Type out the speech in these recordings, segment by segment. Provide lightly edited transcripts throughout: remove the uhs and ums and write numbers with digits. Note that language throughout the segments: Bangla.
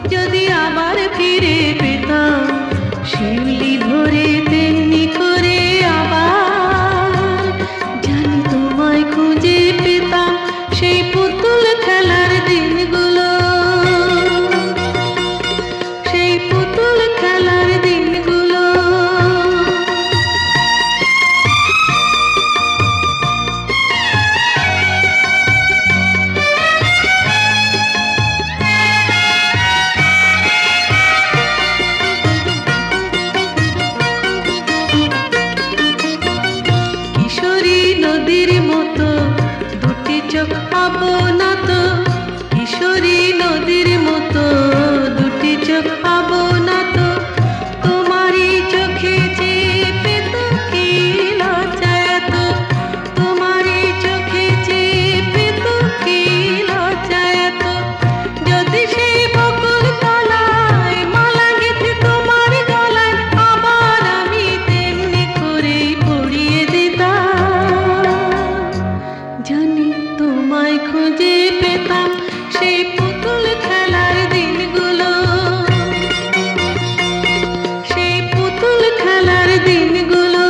যদি আবার ফিরে পেতাম শিউলি ভরে তেমনি করে আবার জানি তোমায় খুঁজে পেতাম সেই পুতুল খেলার দিনগুলো, সেই পুতুল খেলার দিনগুলো। কিশোরী নদীর মতো দুটি চোখ পাবো না তো, কিশোরী নদীর মতো দুটি চোখ পাবো না তো, তোমারই চোখে চেয়ে পেত কি লজ্জা এত, তোমারই চোখে চেয়ে পেত কি লজ্জা এত। যদি সেই বকুল তলায় মালা গেঁথে তোমার গলায় আবার আমি তেমনি করেই পরিয়ে দিতাম, জানি তোমায় খুঁজে পেতাম সেই পুতুল খেলার দিনগুলো, সেই পুতুল খেলার দিনগুলো।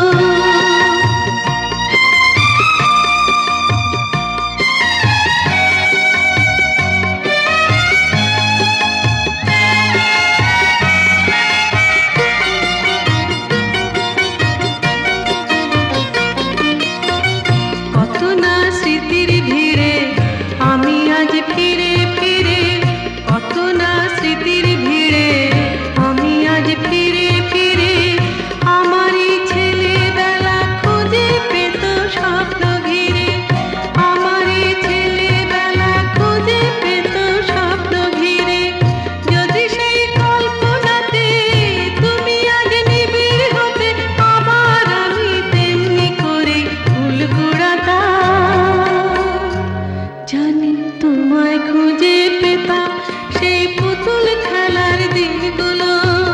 কত না স্মৃতির ভিড়ে আমি আজ ফিরে ফিরে, কত না স্মৃতির ভিড়ে আমি আজ ফিরে ফিরে আমারই ছেলেবেলা খুঁজে পেত স্বপ্ন ঘিরে, আমারই ছেলেবেলা খুঁজে পেত স্বপ্ন ঘিরে। যদি সেই কল্পনাতে তুমি আজ নিবিড় হতে আবার আমি তেমনি করে ফুল কুড়াতাম, জানি তোমায় খুঁজে পেতাম সেই পুতুল খেলার দিনগুলো,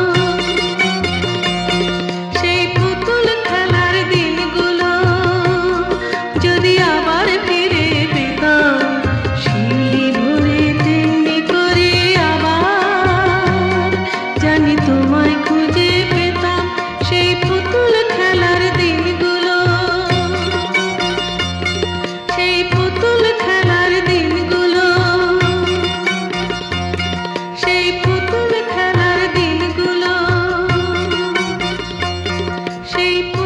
সেই পুতুল খেলার দিনগুলো। যদি আবার ফিরে পেতাম শিউলি ভরে তেমনি করে আবার জানি তোমায় খুঁজে পেতাম সেই পুতুল খেলার দিনগুলো, সেই পুতুল খেলার দিনগুলো, সেই পুতুল খেলার দিনগুলো, সেই